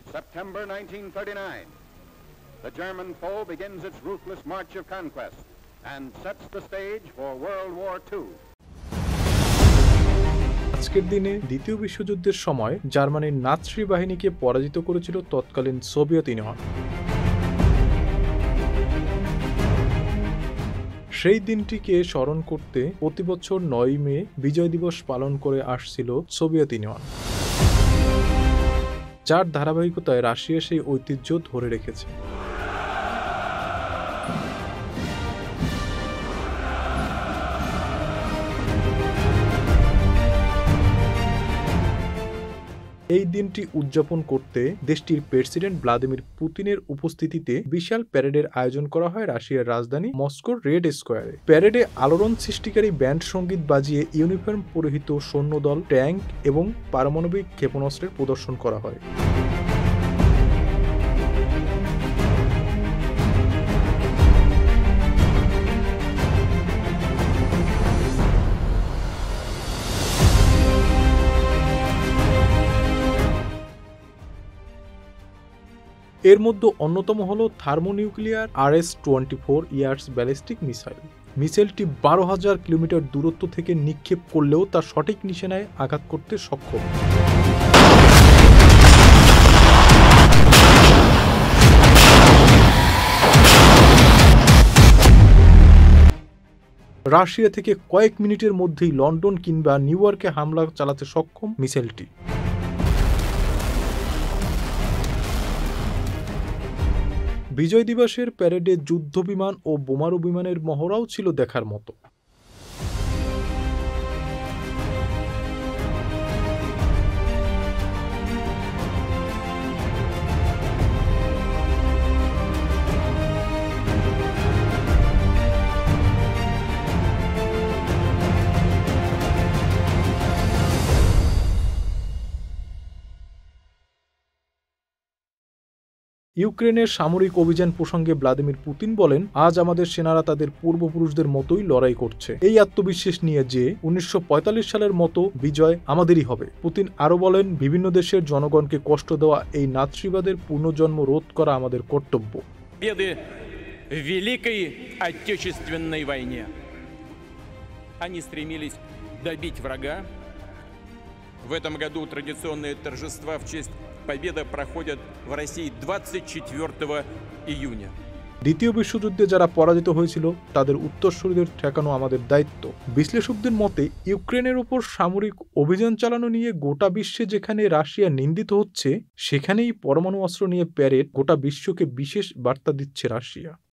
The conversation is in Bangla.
September 1939. The German foe begins its ruthless march of conquest and sets the stage for World War II. আজকের দিনে দ্বিতীয় বিশ্বযুদ্ধের সময় জার্মানির নাৎসি বাহিনীকে পরাজিত করেছিল তৎকালীন সোভিয়েত ইউনিয়ন। সেই দিনটিকে স্মরণ করতে প্রতি বছর ৯ মে বিজয় দিবস পালন করে আসছিল সোভিয়েত ইউনিয়ন, যার ধারাবাহিকতায় রাশিয়া সেই ঐতিহ্য ধরে রেখেছে। এই দিনটি উদযাপন করতে দেশটির প্রেসিডেন্ট ভ্লাদিমির পুতিনের উপস্থিতিতে বিশাল প্যারেডের আয়োজন করা হয় রাশিয়ার রাজধানী মস্কোর রেড স্কোয়ারে। প্যারেডে আলোড়ন সৃষ্টিকারী ব্যান্ড সঙ্গীত বাজিয়ে ইউনিফর্ম পরিহিত সৈন্যদল, ট্যাঙ্ক এবং পারমাণবিক ক্ষেপণাস্ত্রের প্রদর্শন করা হয়। এর মধ্যে অন্যতম হল thermonuclear RS-24 Yars ballistic missile. মিসাইলটি 12,000 কিলোমিটার দূরত্ব থেকে নিক্ষেপ করলেও তার সঠিক নিশানায় আঘাত করতে সক্ষম। রাশিয়া থেকে কয়েক মিনিটের মধ্যেই লন্ডন কিংবা নিউ ইয়র্কে হামলা চালাতে সক্ষম মিসাইলটি। বিজয় দিবসের প্যারেডে যুদ্ধ বিমান ও বোমারু বিমানের মহড়াও ছিল দেখার মতো। ইউক্রেনের সামরিক অভিযান প্রসঙ্গে ভ্লাদিমির পুতিন বলেন, আজ আমাদের সেনারা তাদের পূর্বপুরুষদের মতোই লড়াই করছে, এই আত্মবিশ্বাস নিয়ে যে 1945 সালের মতো বিজয় আমাদেরই হবে। পুতিন আরও বলেন, বিভিন্ন দেশের জনগণকে কষ্ট দেওয়া এই নাৎসিবাদের পুনর্জন্ম রোধ করা আমাদের কর্তব্য। Великой Отечественной войне они стремились добить врага. В этом году традиционные торжества в честь победы проходят в России 24 июня. দ্বিতীয় বিশ্বযুদ্ধে যারা পরাজিত হয়েছিল তাদের উত্তরসূরিদের ঠেকানো আমাদের দায়িত্ব। বিশ্লেষকদের মতে ইউক্রেনের উপর সামরিক অভিযান চালানো নিয়ে গোটা বিশ্বে যেখানে রাশিয়া নিন্দিত হচ্ছে, সেখানেই পরমাণু অস্ত্র নিয়ে প্যারেড গোটা বিশ্বকে বিশেষ বার্তা দিচ্ছে রাশিয়া।